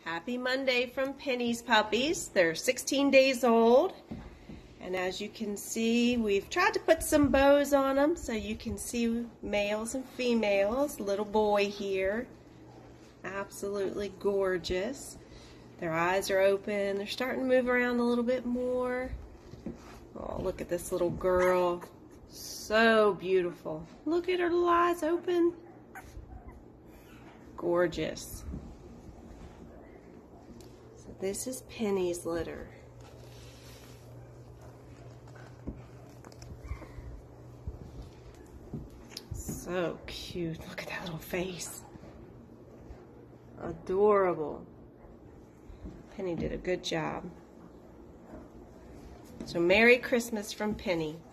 Happy Monday from Penny's puppies. They're 16 days old. And as you can see, we've tried to put some bows on them so you can see males and females. Little boy here. Absolutely gorgeous. Their eyes are open. They're starting to move around a little bit more. Oh, look at this little girl. So beautiful. Look at her little eyes open. Gorgeous. So this is Penny's litter. So cute. Look at that little face. Adorable. Penny did a good job. So Merry Christmas from Penny.